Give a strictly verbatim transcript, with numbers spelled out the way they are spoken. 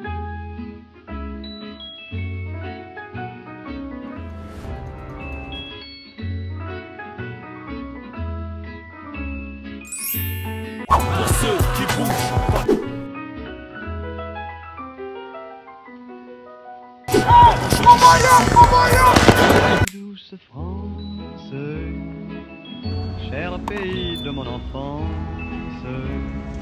Pour ceux qui bougent pas. Ah, mon voyage, mon voyage. Douce France, cher pays de mon enfance,